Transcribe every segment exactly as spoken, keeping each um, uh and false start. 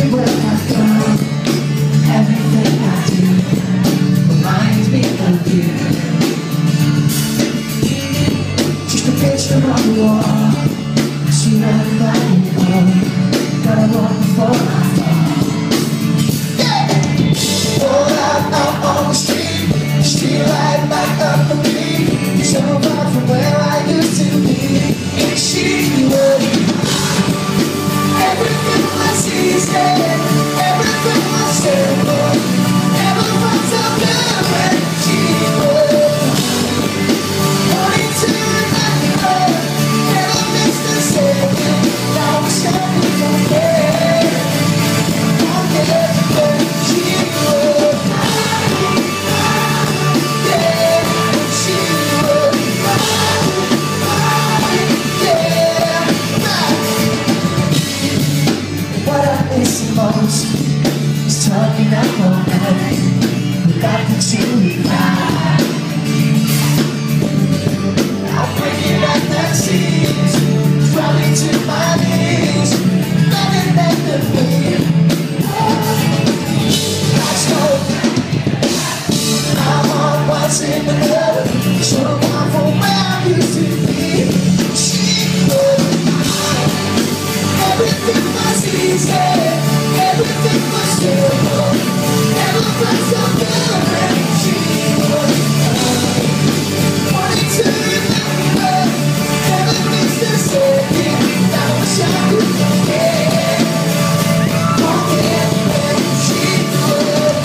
Everywhere I go, everything I do reminds me of you. Just a picture on the wall, she wrote about it all, but I walk before I fall. Yeah! All out, out on the street, street light back up for me, so far from where I used to be. And she would. Everything I see is dead, everything I stand for, never felt so good when she was. Wanting to remember, never missed a second, now I'm standing forget, forget when she was. Yeah, she was. What I miss the most is talking that moment without the to cry. I'm bringing back that seas, falling to my knees, nothing that the pain. I smoke, I'm on what's in the love, so far from where I used to be. She was. Everything was easy, everything was simple, never felt so good when she was. Wanting to remember, never missed a second, now I wish I could forget, forget when she was.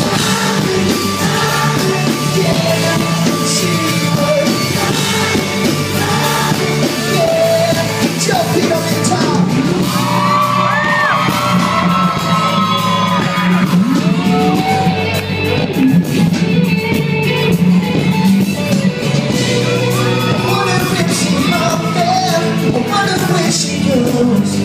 Yeah, she was. Yeah, Joe Pete on the top. I wonder where she goes.